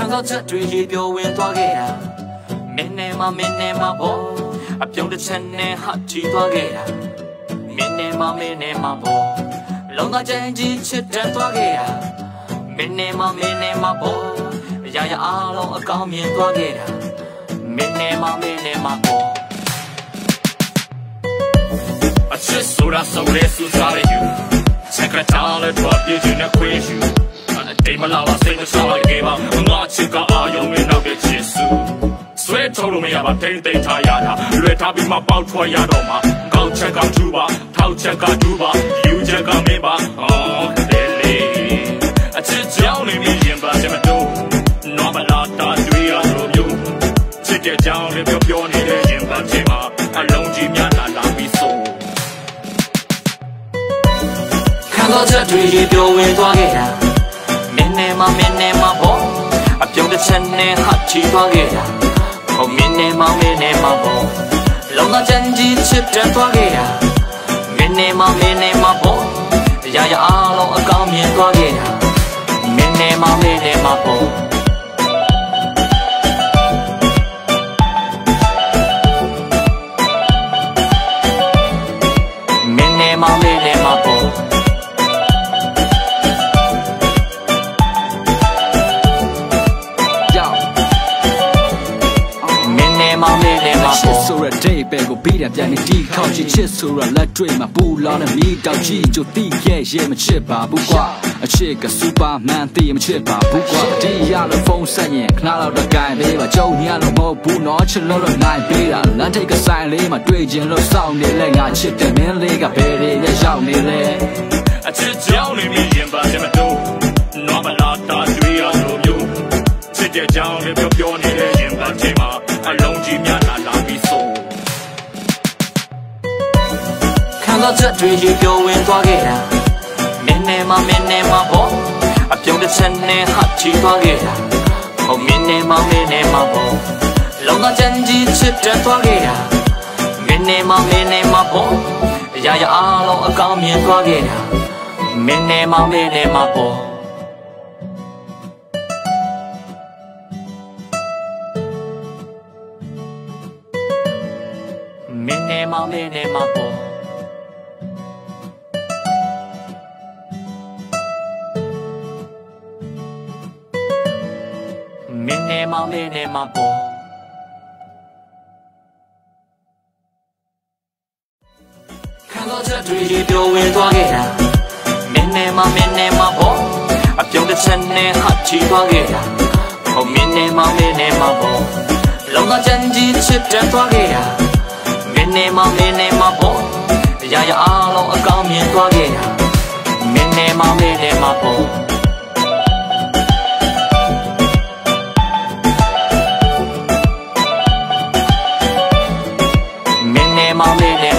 သောချက်တွေရေပြောဝင်သွားခဲ့တာမင်းနဲ့မပေါ့အပြုံးတစ်ချက်နဲ့ဟာချီသွားခဲ့တာမင်းနဲ့မပေါ့လုံးသားချင်ကြီးချစ်တန်သွားခဲ့တာမင်းနဲ့မပေါ့ရရအားလုံးအကောင်းမြင်သွားခဲ့တာမင်းနဲ့မပေါ့အချစ်ဆိုတာဆုံးလဲစူးစားရယူချက်ကတားလဲတော့ပြည့်စုံတဲ့ခွေးယူအိမ်မလာပါစိတ်မဆောက်လိုက်ခဲ့ပါငါချစ်ကအာယုံနဲ့နောက်တဲ့ချစ်စုဆွဲထုတ်လို့မရပါထိမ့်သိမ်းထားရတာလွယ်ထားပြီးမှပေါက်ထွက်ရတော့မှာကောက်ချက်ကထူပါထောက်ချက်ကထူပါယူချက်ကမင်းပါအော်လေလေအချစ်ကြောင်းနေမြင်ရင်ပါစမတော့နော်မလာတာတွေ့ရလို့မျိုးချစ်တဲ့ကြောင်းလေးပြောနေတဲ့ရင်ပါချင်ပါအလုံးကြီးများလာပြီးဆုံးခံတော့ချက်တွေရေပြောဝင်သွားခဲ့တာမင်းနဲ့မပေါ့အပြုံးတစ်ချက်နဲ့ဟာချီသွားခဲ့တာဟိုမင်းနဲ့မပေါ့လုံးသားချင်ကြီးချစ်တန်သွားခဲ့တာမင်းနဲ့မပေါ့ရရအားလုံးအကောင်းမြင်သွားခဲ့တာမင်းနဲ့မပေါ့မင်းနဲ့မပေါ့ချစ်ဆိုရတဲ့ဘဲကိုပြီးတယ်ပြန်ပြီးဒီခေါက်ချစ်ဆိုရလက်တွေ့မှာပူလောင်တဲ့မိတောက်ကြီးကြိုတိခဲ့ရဲ့မချစ်ပါဘူးကွာအချစ်ကစူပါမန်တီမချစ်ပါဘူးကွာဒီရလို့ဖုန်းဆက်ရင်ခဏတော့တကိုင်လေးပါကြုံရလို့မဟုတ်ဘူးနော်ချစ်လို့နိုင်ပေးတာလမ်းထိပ်ကဆိုင်လေးမှာတွေ့ခြင်းလို့စောင့်နေလဲငါချစ်တဲ့မင်းလေးကဘယ်တွေနဲ့ရောက်နေလဲအချစ်ကြောင်းနေမြင်ရင်ပါစမတော့နော်မလာတာတွေ့ရလို့မျိုးချစ်တဲ့ကြောင်းလေးပြောနေတဲ့ရင်ပါချင်ပါအလုံးကြီးများလာပြီးဆုံးခံတော့ချက်တွေရေပြောဝင်သွားခဲ့တာမင်းနဲ့မပေါ့အပြုံးတစ်ချက်နဲ့ဟာချီသွားခဲ့တာဟိုမင်းနဲ့မပေါ့လုံးသားချင်ကြီးချစ်တန်သွားခဲ့တာမင်းနဲ့မပေါ့ရရအားလုံးအကောင်းမြင်သွားခဲ့တာမင်းနဲ့မပေါ့မင်းနဲ့မပေါ့မင်းနဲ့မပေါ့မင်းနဲ့မပေါ့ခံတော့ချက်တွေရေပြောဝင်သွားခဲ့တာမင်းနဲ့မပေါ့အပြုံးတစ်ချက်နဲ့ဟာချီသွားခဲ့တာဟိုမင်းနဲ့မပေါ့လုံးသားချင်ကြီးချစ်တန်သွားခဲ့တာမင်းနဲ့မပေါ့ရရအားလုံးအကောင်းမြင်သွားခဲ့တာမင်းနဲ့မပေါ့မင်းနဲ့